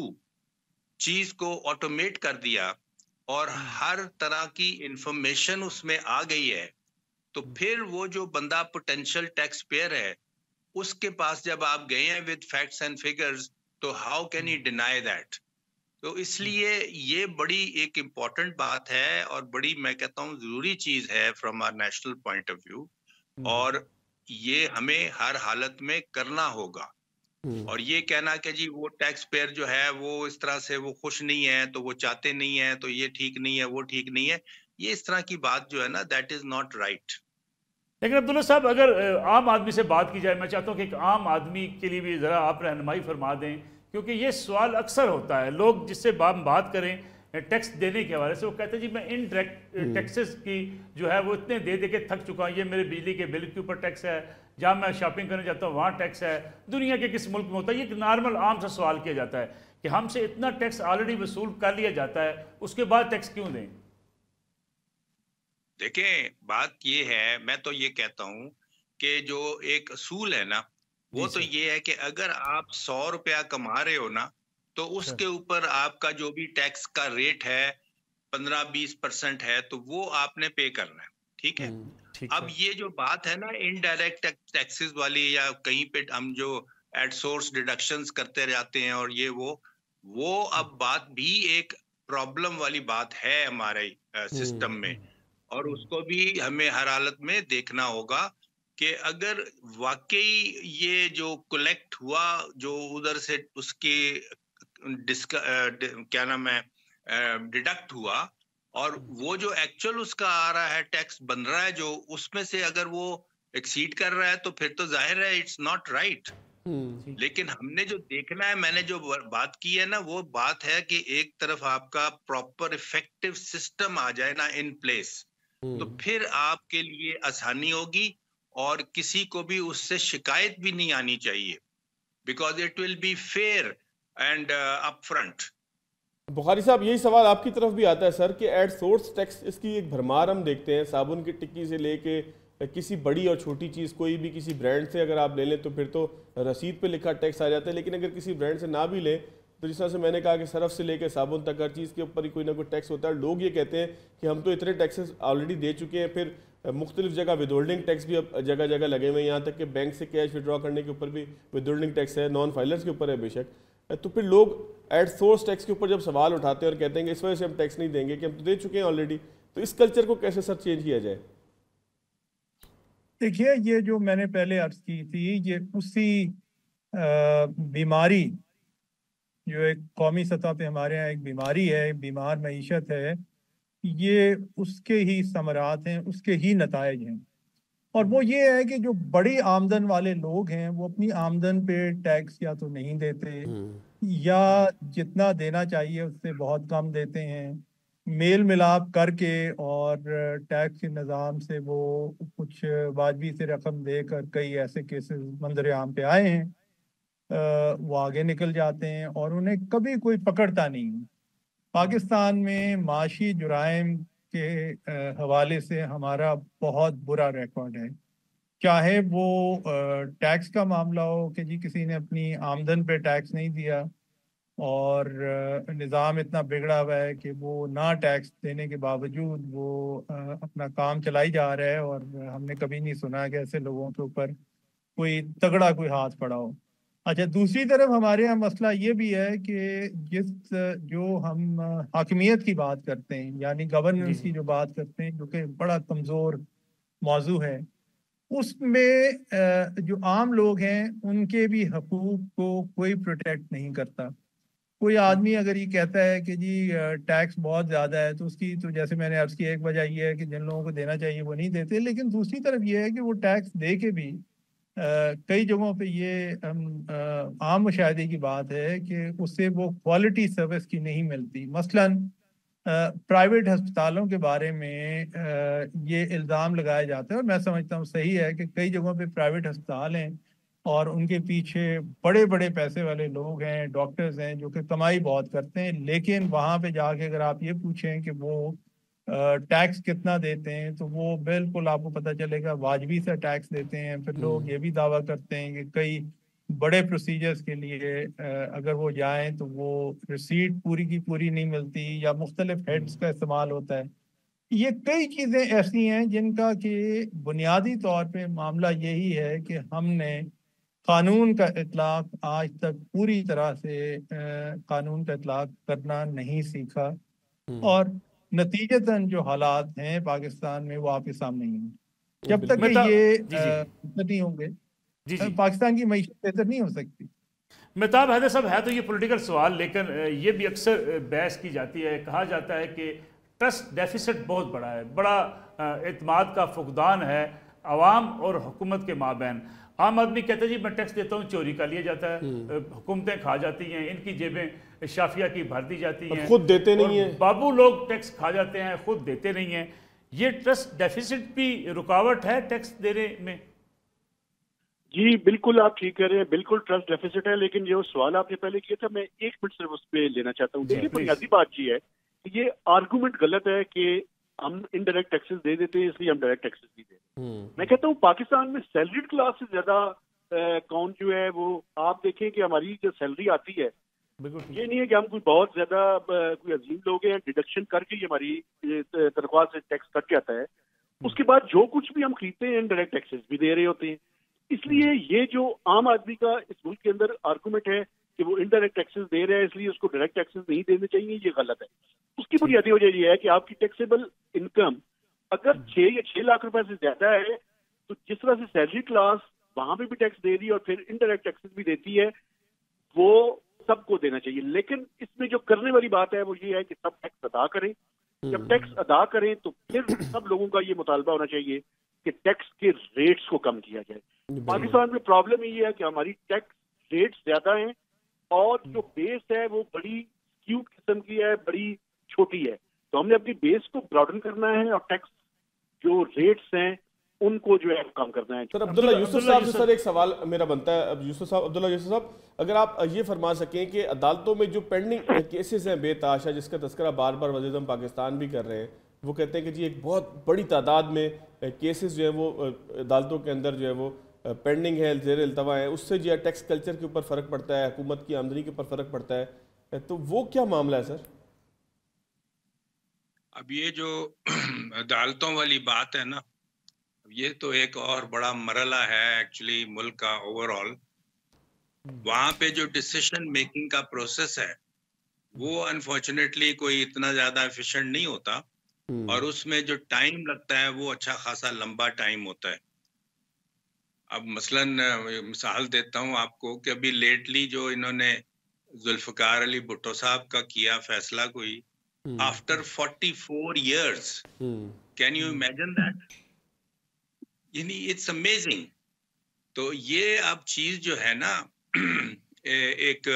چیز کو آٹومیٹ کر دیا اور ہر طرح کی انفارمیشن اس میں آ گئی ہے، تو پھر وہ جو بندہ پوٹینشیل ٹیکس پیئر ہے اس کے پاس جب آپ گئے ہیں ود فیکٹس اینڈ فگرز، تو how can he deny that. تو اس لیے یہ بڑی ایک امپورٹنٹ بات ہے اور بڑی میں کہتا ہوں ضروری چیز ہے from our national point of view, اور یہ ہمیں ہر حالت میں کرنا ہوگا. اور یہ کہنا کہ جی وہ ٹیکس پیئر جو ہے وہ اس طرح سے وہ خوش نہیں ہے تو وہ چاہتے نہیں ہیں تو یہ ٹھیک نہیں ہے وہ ٹھیک نہیں ہے، یہ اس طرح کی بات جو ہے نا دیٹ از ناٹ رائٹ. لیکن عبداللہ صاحب اگر عام آدمی سے بات کی جائے، میں چاہتا ہوں کہ ایک عام آدمی کے لیے بھی ذرا آپ رہنمائی فرما دیں، کیونکہ یہ سوال اکثر ہوتا ہے. لوگ جس سے بات کریں ٹیکس دینے کے حوالے سے، وہ کہتے ہیں جی میں ان ڈائریکٹ ٹیکسز کی جو ہے وہ اتنے دے دے کے تھک چکا ہوں. یہ میرے بجلی کے بل کے اوپر ٹیکس ہے، جہاں میں شاپنگ کرنے جاتا ہوں وہاں ٹیکس ہے. دنیا کے کس ملک میں ہوتا ہے؟ یہ ایک نارمل عام سا سوال کیا جاتا ہے کہ ہم سے اتنا ٹیکس آلریڈی وصول کر لیا جاتا ہے، اس کے بعد ٹیکس کیوں دیں؟ دیکھیں بات یہ ہے، میں تو یہ کہتا ہوں کہ جو ایک اصول ہے نا وہ تو یہ ہے کہ اگر آپ سو روپیہ کما رہے ہو نا تو اس کے اوپر آپ کا جو بھی ٹیکس کا ریٹ ہے پندرہ بیس پرسنٹ ہے تو وہ آپ نے پے کرنا ہے. ٹھیک ہے. اب یہ جو بات ہے نا انڈائریکٹ ٹیکسز والی، یا کہیں پہ ہم جو ایٹ سورس ڈیڈکشنز کرتے جاتے ہیں اور یہ وہ وہ اب بات بھی ایک پرابلم والی بات ہے ہمارے سسٹم میں، اور اس کو بھی ہمیں ہر حالت میں دیکھنا ہوگا کہ اگر واقعی یہ جو کلیکٹ ہوا جو ادھر سے اس کی کیا نام ہے ڈیڈکٹ ہوا اور وہ جو ایکچوئل اس کا آ رہا ہے ٹیکس بن رہا ہے جو اس میں سے اگر وہ ایکسیڈ کر رہا ہے تو پھر تو ظاہر ہے اٹس ناٹ رائٹ. لیکن ہم نے جو دیکھنا ہے, میں نے جو بات کی ہے نا, وہ بات ہے کہ ایک طرف آپ کا پراپر افیکٹو سسٹم آ جائے نا ان پلیس, تو پھر آپ کے لیے آسانی ہوگی اور کسی کو بھی اس سے شکایت بھی نہیں آنی چاہیے, because it will be fair and up front. Bukhari صاحب, یہی سوال آپ کی طرف بھی آتا ہے سر کہ ایٹ سورس ٹیکس اس کی ایک بھرمار ہم دیکھتے ہیں, صابن کی ٹکی سے لے کے کسی بڑی اور چھوٹی چیز کوئی بھی کسی برانڈ سے اگر آپ لے لیں تو پھر تو رسید پہ لکھا ٹیکس آ جاتا ہے, لیکن اگر کسی برانڈ سے نہ بھی لیں تو جس طرح سے میں نے کہا کہ سرف سے لے کے صابن تک ہر چیز کے اوپر ہی کوئی نہ کوئی ٹیکس ہوتا ہے. لوگ یہ کہتے ہیں کہ ہم تو اتنے ٹیکسز آلریڈی دے چکے ہیں, پھر مختلف جگہ ود ہولڈنگ ٹیکس بھی اب جگہ جگہ لگے ہوئے ہیں, یہاں تک کہ بینک سے کیش وڈرا کرنے کے اوپر بھی ود ہولڈنگ ٹیکس ہے, نان فائلرز کے اوپر ہے بے شک. تو پھر لوگ ایٹ سورس ٹیکس کے اوپر جب سوال اٹھاتے ہیں اور کہتے ہیں کہ اس وجہ سے ہم ٹیکس نہیں دیں گے کہ ہم تو دے چکے ہیں آلریڈی, تو اس کلچر کو کیسے سر چینج کیا جائے؟ دیکھیے, یہ جو میں نے پہلے عرض کی تھی, یہ اسی بیماری جو ایک قومی سطح پہ ہمارے یہاں ایک بیماری ہے, بیمار معیشت ہے, یہ اس کے ہی ثمرات ہیں, اس کے ہی نتائج ہیں. اور وہ یہ ہے کہ جو بڑی آمدن والے لوگ ہیں وہ اپنی آمدن پہ ٹیکس یا تو نہیں دیتے یا جتنا دینا چاہیے اس سے بہت کم دیتے ہیں, میل ملاپ کر کے اور ٹیکس کے نظام سے وہ کچھ واجبی سے رقم دے کر کئی ایسے کیسز منظر عام پہ آئے ہیں, وہ آگے نکل جاتے ہیں اور انہیں کبھی کوئی پکڑتا نہیں. پاکستان میں معاشی جرائم کے حوالے سے ہمارا بہت برا ریکارڈ ہے, چاہے وہ ٹیکس کا معاملہ ہو کہ جی کسی نے اپنی آمدن پہ ٹیکس نہیں دیا اور نظام اتنا بگڑا ہوا ہے کہ وہ نہ ٹیکس دینے کے باوجود وہ اپنا کام چلائی جا رہا ہے, اور ہم نے کبھی نہیں سنا کہ ایسے لوگوں کے اوپر کوئی تگڑا کوئی ہاتھ پڑا ہو. اچھا, دوسری طرف ہمارے یہاں مسئلہ یہ بھی ہے کہ جس جو ہم حاکمیت کی بات کرتے ہیں یعنی گورننس کی جو بات کرتے ہیں, جو کہ بڑا کمزور موضوع ہے, اس میں جو عام لوگ ہیں ان کے بھی حقوق کو کوئی پروٹیکٹ نہیں کرتا. کوئی آدمی اگر یہ کہتا ہے کہ جی ٹیکس بہت زیادہ ہے تو اس کی تو جیسے میں نے عرض کی ایک وجہ یہ ہے کہ جن لوگوں کو دینا چاہیے وہ نہیں دیتے, لیکن دوسری طرف یہ ہے کہ وہ ٹیکس دے کے بھی کئی جگہوں پہ یہ عام مشاہدے کی بات ہے کہ اس سے وہ کوالٹی سروس کی نہیں ملتی. مثلاً پرائیویٹ ہسپتالوں کے بارے میں یہ الزام لگایا جاتا ہے, اور میں سمجھتا ہوں صحیح ہے کہ کئی جگہوں پہ پرائیویٹ ہسپتال ہیں اور ان کے پیچھے بڑے بڑے پیسے والے لوگ ہیں, ڈاکٹرز ہیں جو کہ کمائی بہت کرتے ہیں, لیکن وہاں پہ جا کے اگر آپ یہ پوچھیں کہ وہ ٹیکس کتنا دیتے ہیں تو وہ بالکل آپ کو پتہ چلے گا واجبی سے ٹیکس دیتے ہیں. پھر لوگ یہ بھی دعویٰ کرتے ہیں کہ کئی بڑے پروسیجرز کے لیے اگر وہ جائیں تو وہ ریسیٹ پوری کی پوری نہیں ملتی یا مختلف ہیڈز کا استعمال ہوتا ہے. یہ کئی چیزیں ایسی ہیں جن کا کہ بنیادی طور پہ معاملہ یہی ہے کہ ہم نے قانون کا اطلاق آج تک پوری طرح سے قانون کا اطلاق کرنا نہیں سیکھا, اور نتیجتاً جو حالات ہیں پاکستان میں وہ آپ کے سامنے ہی ہیں. جب تک کہ یہ نہیں ہوں گے پاکستان کی معیشت بہتر نہیں ہو سکتی. مہتاب حیدر صاحب, ہے تو یہ پولیٹیکل سوال, لیکن یہ بھی اکثر بحث کی جاتی ہے, کہا جاتا ہے کہ ٹرسٹ ڈیفیسٹ بہت بڑا ہے, بڑا اعتماد کا فقدان ہے عوام اور حکومت کے مابین. عام آدمی کہتا ہے جی میں ٹیکس دیتا ہوں, چوری کر لیا جاتا ہے, حکومتیں کھا جاتی ہیں, ان کی جیبیں شافیہ کی بھر دی جاتی ہیں, خود دیتے نہیں ہیں, بابو لوگ ٹیکس کھا جاتے ہیں, خود دیتے نہیں ہیں. یہ ٹرسٹ ڈیفیسٹ بھی رکاوٹ ہے ٹیکس دینے میں؟ جی بالکل آپ ٹھیک کہہ رہے ہیں, بالکل ٹرسٹ ڈیفیسٹ ہے, لیکن جو سوال آپ نے پہلے کیا تھا میں ایک منٹ صرف اس پہ لینا چاہتا ہوں. دیکھیے بنیادی بات یہ ہے کہ یہ آرگومنٹ غلط ہے کہ ہم انڈائریکٹ ٹیکسز دے دیتے ہیں اس لیے ہم ڈائریکٹ ٹیکسز نہیں دے. میں کہتا ہوں پاکستان میں سیلریڈ کلاس سے زیادہ کون جو ہے وہ آپ دیکھیں کہ ہماری جو سیلری آتی ہے یہ نہیں ہے کہ ہم کوئی بہت زیادہ کوئی عظیم لوگ ہیں, ڈیڈکشن کر کے ہماری تنخواہ سے ٹیکس کٹ جاتا ہے, اس کے بعد جو کچھ بھی ہم خریدتے ہیں انڈائریکٹ ٹیکسز بھی دے رہے ہوتے ہیں. اس لیے یہ جو عام آدمی کا اس ملک کے اندر آرگومنٹ ہے کہ وہ انڈائریکٹ ٹیکسز دے رہے ہیں اس لیے اس کو ڈائریکٹ ٹیکسز نہیں دینے چاہیے, یہ غلط ہے. اس کی بنیادی وجہ یہ ہے کہ آپ کی ٹیکسیبل انکم اگر چھ یا چھ لاکھ روپے سے زیادہ ہے تو جس طرح سے سیلری کلاس وہاں پہ بھی ٹیکس دے رہی ہے اور پھر انڈائریکٹ ٹیکسز بھی دیتی ہے, وہ سب کو دینا چاہیے. لیکن اس میں جو کرنے والی بات ہے وہ یہ ہے کہ سب ٹیکس ادا کریں, جب ٹیکس ادا کریں تو پھر سب لوگوں کا یہ مطالبہ ہونا چاہیے کہ ٹیکس کے ریٹس کو کم کیا جائے. پاکستان میں پرابلم یہ ہے کہ ہماری ٹیکس ریٹس زیادہ ہیں اور جو بیس ہے وہ بڑی اسکیوڈ قسم کی ہے, بڑی چھوٹی ہے. تو ہم نے اپنی بیس کو براڈن کرنا ہے اور ٹیکس جو ریٹس ہیں ان کو جو ہے کم کرنا ہے. سر عبداللہ یوسف صاحب سے سر ایک سوال میرا بنتا ہے. اب یوسف صاحب عبداللہ یوسف صاحب اگر آپ یہ فرما سکیں کہ عدالتوں میں جو پینڈنگ کیسز ہیں بے تحاشا, جس کا تذکرہ بار بار وزیر اعظم پاکستان بھی کر رہے ہیں, وہ کہتے ہیں کہ جی ایک بہت بڑی تعداد میں کیسز جو ہیں وہ عدالتوں کے اندر جو ہے وہ پینڈنگ ہے, زیر التوا ہیں, اس سے جو ہے ٹیکس کلچر کے اوپر فرق پڑتا ہے, حکومت کی آمدنی کے اوپر فرق پڑتا ہے, تو وہ کیا معاملہ ہے سر؟ اب یہ جو عدالتوں والی بات ہے نا, یہ تو ایک اور بڑا مرحلہ ہے ایکچولی ملک کا اوور آل. وہاں پہ جو ڈیسیشن میکنگ کا پروسیس ہے وہ انفارچونیٹلی کوئی اتنا زیادہ ایفیشینٹ نہیں ہوتا, اور اس میں جو ٹائم لگتا ہے وہ اچھا خاصا لمبا ٹائم ہوتا ہے. اب مثلاً مثال دیتا ہوں آپ کو کہ ابھی لیٹلی جو انہوں نے ذوالفقار علی بھٹو صاحب کا کیا فیصلہ کوئی after forty four years, can you imagine that? یعنی اٹس امیزنگ. تو یہ اب چیز جو ہے نا ایک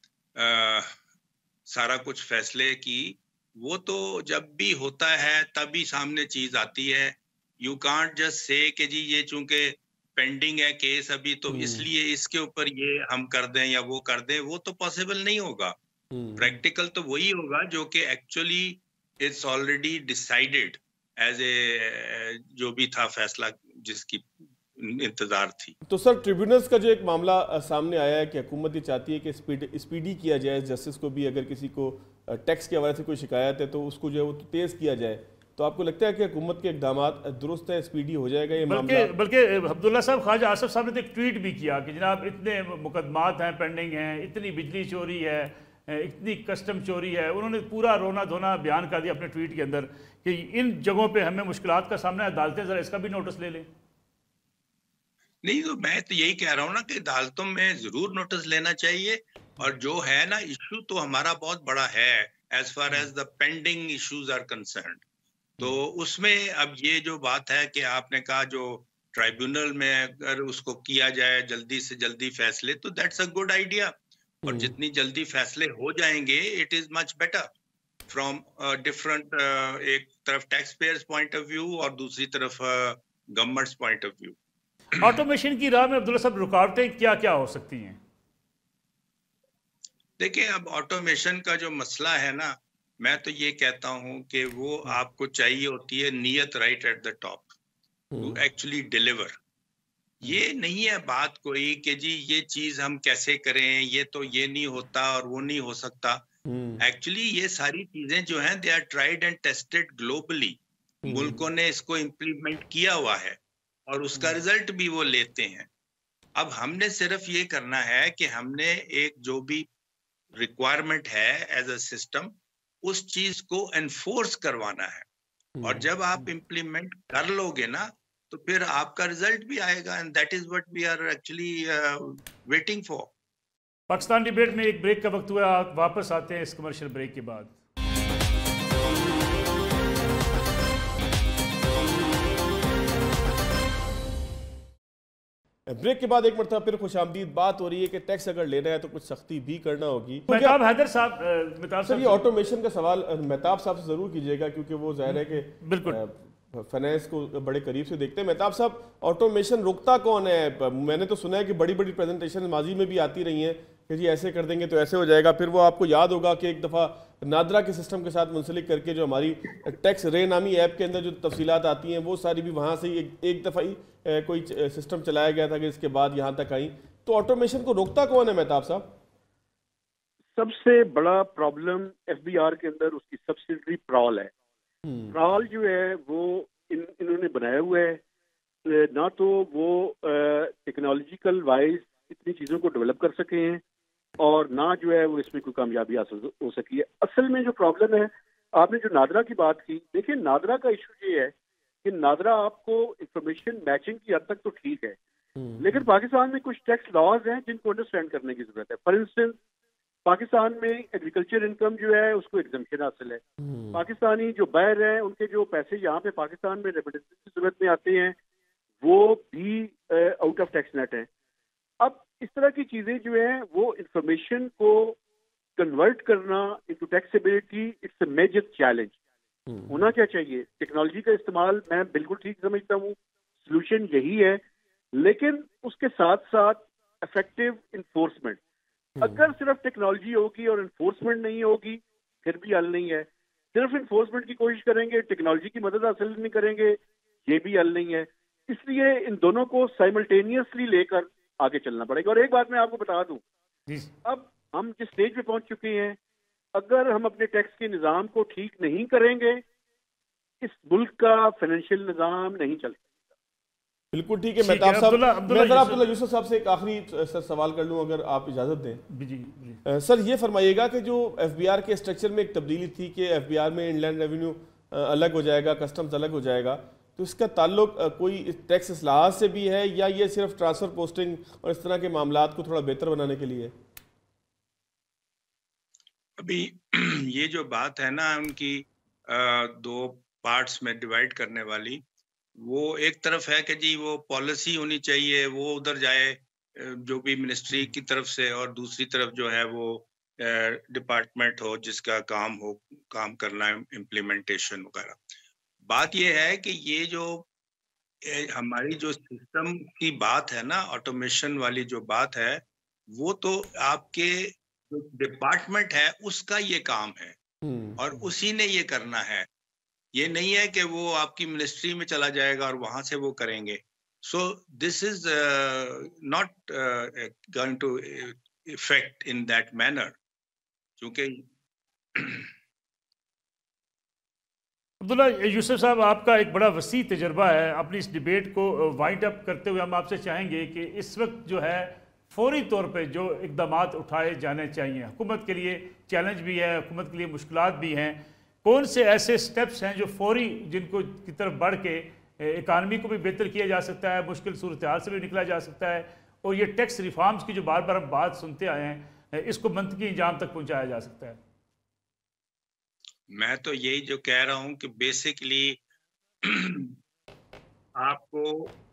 سارا کچھ فیصلے کی, وہ تو جب بھی ہوتا ہے تبھی سامنے چیز آتی ہے. یو کانٹ جسٹ سے کہ جی یہ چونکہ پینڈنگ ہے کیس ابھی تو اس لیے اس کے اوپر یہ ہم کر دیں یا وہ کر دیں, وہ تو پاسبل نہیں ہوگا. پریکٹیکل تو وہی ہوگا جو کہ actually it's already decided as a جو بھی تھا فیصلہ جس کی انتظار تھی. تو سر ٹریبیونلز کا جو ایک معاملہ سامنے آیا ہے کہ حکومت یہ چاہتی ہے کہ اسپیڈی کیا جائے جسٹس کو بھی, اگر کسی کو ٹیکس کے حوالے سے کوئی شکایت ہے تو اس کو جو ہے وہ تیز کیا جائے, تو آپ کو لگتا ہے کہ حکومت کے اقدامات درست ہے, اسپیڈی ہو جائے گا یہ معاملہ؟ بلکہ عبداللہ صاحب خواجہ آصف صاحب نے تو ایک ٹویٹ بھی کیا کہ جناب اتنے مقدمات ہیں پینڈنگ ہیں, اتنی بجلی چوری ہے, اتنی کسٹم چوری ہے. انہوں نے پورا رونا دھونا بیان کر دیا اپنے ٹویٹ کے اندر کہ ان جگہوں پہ ہمیں مشکلات کا سامنا ہے, عدالتیں ذرا اس کا بھی نوٹس لے لیں. نہیں تو میں تو یہی کہہ رہا ہوں نا کہ عدالتوں میں ضرور نوٹس لینا چاہیے, اور جو ہے نا ایشو تو ہمارا بہت بڑا ہے as far as the pending issues are concerned. تو اس میں اب یہ جو بات ہے کہ آپ نے کہا جو ٹرائیبیونل میں اگر اس کو کیا جائے جلدی سے جلدی فیصلے, تو دیٹس اے گڈ آئیڈیا. اور جتنی جلدی فیصلے ہو جائیں گے it is much better from different, ایک طرف tax payers point of view اور دوسری طرف governments point of view. Automation کی راہ میں عبداللہ صاحب رکاوٹیں کیا کیا ہو سکتی ہیں؟ دیکھیں اب آٹومیشن کا جو مسئلہ ہے نا, میں تو یہ کہتا ہوں کہ وہ آپ کو چاہیے ہوتی ہے نیت right at the top to actually deliver. یہ نہیں ہے بات کوئی کہ جی یہ چیز ہم کیسے کریں, یہ تو یہ نہیں ہوتا اور وہ نہیں ہو سکتا. ایکچولی یہ ساری چیزیں جو ہیں they are tried and tested globally. ملکوں نے اس کو امپلیمنٹ کیا ہوا ہے اور اس کا رزلٹ بھی وہ لیتے ہیں. اب ہم نے صرف یہ کرنا ہے کہ ہم نے ایک جو بھی ریکوائرمنٹ ہے ایز اے سسٹم اس چیز کو انفورس کروانا ہے, اور جب آپ امپلیمنٹ کر لو گے نا تو پھر آپ کا رزلٹ بھی آئے گا, and that is what we are actually waiting for. Pakistan debate میں ایک بریک کا وقت ہوا, آپ واپس آتے ہیں اس کمرشل بریک کے بعد. بریک کے بعد ایک مرتبہ پھر خوش آمدید. بات ہو رہی ہے کہ ٹیکس اگر لینا ہے تو کچھ سختی بھی کرنا ہوگی. مہتاب حیدر صاحب, مہتاب صاحب یہ آٹومیشن کا سوال مہتاب صاحب سے ضرور کیجیے گا کیونکہ وہ ظاہر ہے کہ بالکل فائنینس کو بڑے قریب سے دیکھتے ہیں. مہتاب صاحب آٹومیشن روکتا کون ہے؟ میں نے تو سنا ہے کہ بڑی بڑی پریزنٹیشن ماضی میں بھی آتی رہی ہیں کہ جی ایسے کر دیں گے تو ایسے ہو جائے گا. پھر وہ آپ کو یاد ہوگا کہ ایک دفعہ نادرا کے سسٹم کے ساتھ منسلک کر کے جو ہماری ٹیکس رے نامی ایپ کے اندر جو تفصیلات آتی ہیں وہ ساری بھی وہاں سے ہی ایک دفعہ ہی کوئی سسٹم چلایا گیا تھا کہ اس کے بعد یہاں تک آئیں. تو آٹومیشن کو روکتا کون ہے مہتاب صاحب؟ سب سے بڑا پرابلم ایف بی آر کے اندر اس کی سبسیڈری پرال ہے. پرال جو ہے وہ ان, انہوں نے بنایا ہوا ہے, نہ تو وہ ٹیکنالوجیکل وائز اتنی چیزوں کو ڈیولپ کر سکے ہیں اور نہ جو ہے وہ اس میں کوئی کامیابی حاصل ہو سکی ہے. اصل میں جو پرابلم ہے, آپ نے جو نادرا کی بات کی, دیکھیں نادرا کا ایشو یہ ہے کہ نادرا آپ کو انفارمیشن میچنگ کی حد تک تو ٹھیک ہے, لیکن پاکستان میں کچھ ٹیکس لاز ہیں جن کو انڈرسٹینڈ کرنے کی ضرورت ہے. فار انسٹنس پاکستان میں ایگریکلچر انکم جو ہے اس کو ایگزمپشن حاصل ہے. پاکستانی جو باہر ہیں ان کے جو پیسے یہاں پہ پاکستان میں ریمیٹنس کی صورت میں آتے ہیں وہ بھی آؤٹ آف ٹیکس نیٹ ہیں. اب اس طرح کی چیزیں جو ہیں وہ انفارمیشن کو کنورٹ کرنا into taxability it's a major challenge. ہونا کیا چاہیے؟ ٹیکنالوجی کا استعمال میں بالکل ٹھیک سمجھتا ہوں, سلوشن یہی ہے, لیکن اس کے ساتھ ساتھ افیکٹو انفورسمنٹ. اگر صرف ٹیکنالوجی ہوگی اور انفورسمنٹ نہیں ہوگی پھر بھی حل نہیں ہے. صرف انفورسمنٹ کی کوشش کریں گے, ٹیکنالوجی کی مدد حاصل نہیں کریں گے, یہ بھی حل نہیں ہے. اس لیے ان دونوں کو سائملٹینیسلی لے کر آگے چلنا پڑے گا. اور ایک بات میں آپ کو بتا دوں, اب ہم جس اسٹیج پہ پہنچ چکے ہیں, اگر ہم اپنے ٹیکس کے نظام کو ٹھیک نہیں کریں گے اس ملک کا فائنینشیل نظام نہیں چل سکتا. بالکل ٹھیک ہے. مہتاب صاحب, میں ذرا عبداللہ یوسف صاحب سے ایک آخری سر سوال کر لوں اگر آپ اجازت دیں. جی سر یہ فرمائیے گا کہ جو ایف بی آر کے اسٹرکچر میں ایک تبدیلی تھی کہ ایف بی آر میں ان لینڈ ریونیو الگ ہو جائے گا, کسٹمز الگ ہو جائے گا, تو اس کا تعلق کوئی ٹیکس اصلاحات سے بھی ہے یا یہ صرف ٹرانسفر پوسٹنگ اور اس طرح کے معاملات کو تھوڑا بہتر بنانے کے لیے؟ ابھی یہ جو بات ہے نا ان کی دو پارٹس میں ڈیوائڈ کرنے والی, وہ ایک طرف ہے کہ جی وہ پالیسی ہونی چاہیے وہ ادھر جائے جو بھی منسٹری کی طرف سے, اور دوسری طرف جو ہے وہ ڈپارٹمنٹ ہو جس کا کام ہو کام کرنا امپلیمنٹیشن وغیرہ. بات یہ ہے کہ یہ جو ہماری جو سسٹم کی بات ہے نا, آٹومیشن والی جو بات ہے, وہ تو آپ کے جو ڈپارٹمنٹ ہے اس کا یہ کام ہے اور اسی نے یہ کرنا ہے. یہ نہیں ہے کہ وہ آپ کی منسٹری میں چلا جائے گا اور وہاں سے وہ کریں گے. So this is not going to affect in that manner. چونکہ عبداللہ یوسف صاحب, آپ کا ایک بڑا وسیع تجربہ ہے. اپنی اس ڈیبیٹ کو وائنڈ اپ کرتے ہوئے ہم آپ سے چاہیں گے کہ اس وقت جو ہے فوری طور پہ جو اقدامات اٹھائے جانے چاہیے, حکومت کے لیے چیلنج بھی ہے, حکومت کے لیے مشکلات بھی ہیں, کون سے ایسے سٹیپس ہیں جو فوری جن کو کی طرف بڑھ کے اکانومی کو بھی بہتر کیا جا سکتا ہے, مشکل صورتحال سے بھی نکلا جا سکتا ہے, اور یہ ٹیکس ریفارمز کی جو بار بار ہم بات سنتے آئے ہیں اس کو منطقی انجام تک پہنچایا جا سکتا ہے؟ میں تو یہی جو کہہ رہا ہوں کہ بیسکلی آپ کو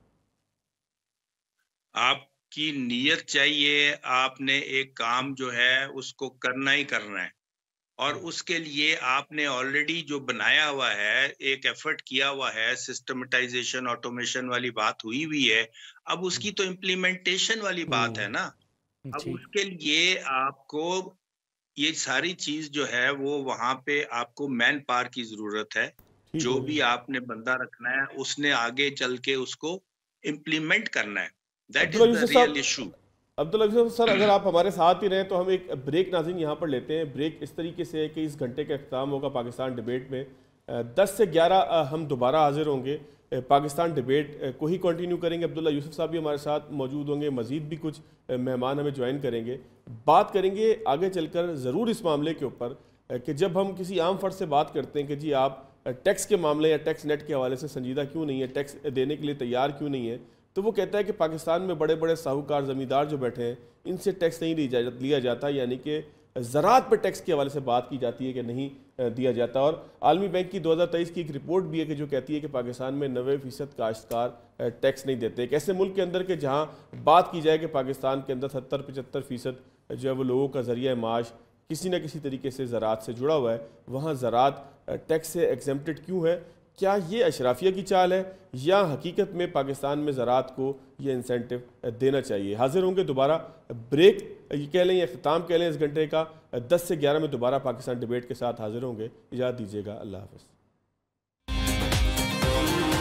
آپ کی نیت چاہیے, آپ نے ایک کام جو ہے اس کو کرنا ہی کرنا ہے, اور اس کے لیے آپ نے آلریڈی جو بنایا ہوا ہے, ایک ایفرٹ کیا ہوا ہے, سسٹمٹائزیشن آٹومیشن والی بات ہوئی ہوئی ہے. اب اس کی تو امپلیمنٹیشن والی بات ہے نا. اب اس کے لیے آپ کو یہ ساری چیز جو ہے وہ وہاں پہ آپ کو مین پاور کی ضرورت ہے. جو بھی آپ نے بندہ رکھنا ہے اس نے آگے چل کے اس کو امپلیمنٹ کرنا ہے. That is the real issue. Abdullah Yusuf sir, اگر آپ ہمارے ساتھ ہی رہیں تو ہم ایک بریک ناظرین یہاں پر لیتے ہیں. بریک اس طریقے سے ہے کہ اس گھنٹے کا اختتام ہوگا پاکستان ڈیبیٹ میں. دس سے گیارہ ہم دوبارہ حاضر ہوں گے, پاکستان ڈیبیٹ کو ہی کنٹینیو کریں گے. عبداللہ یوسف صاحب بھی ہمارے ساتھ موجود ہوں گے, مزید بھی کچھ مہمان ہمیں جوائن کریں گے. بات کریں گے آگے چل کر ضرور اس معاملے کے اوپر کہ جب ہم کسی عام فرد سے بات کرتے ہیں کہ جی آپ ٹیکس کے معاملے یا ٹیکس نیٹ کے حوالے سے سنجیدہ کیوں نہیں ہے, ٹیکس دینے کے لیے تیار کیوں نہیں ہے, تو وہ کہتا ہے کہ پاکستان میں بڑے بڑے ساہوکار زمیندار جو بیٹھے ہیں ان سے ٹیکس نہیں لیا جاتا, یعنی کہ زراعت پہ ٹیکس کے حوالے سے بات کی جاتی ہے کہ نہیں دیا جاتا. اور عالمی بینک کی دو ہزار تیئیس کی ایک رپورٹ بھی ہے کہ جو کہتی ہے کہ پاکستان میں نوے فیصد کاشتکار ٹیکس نہیں دیتے. ایک ایسے ملک کے اندر کہ جہاں بات کی جائے کہ پاکستان کے اندر ستر پچہتر فیصد جو ہے وہ لوگوں کا ذریعہ معاش کسی نہ کسی طریقے سے زراعت سے جڑا ہوا ہے, وہاں زراعت ٹیکس سے ایگزمپٹڈ کیوں ہے؟ کیا یہ اشرافیہ کی چال ہے یا حقیقت میں پاکستان میں زراعت کو یہ انسینٹیو دینا چاہیے؟ حاضر ہوں گے دوبارہ. بریک یہ کہہ لیں یا اختتام کہہ لیں اس گھنٹے کا, دس سے گیارہ میں دوبارہ پاکستان ڈیبیٹ کے ساتھ حاضر ہوں گے. اجازت دیجیے گا, اللہ حافظ.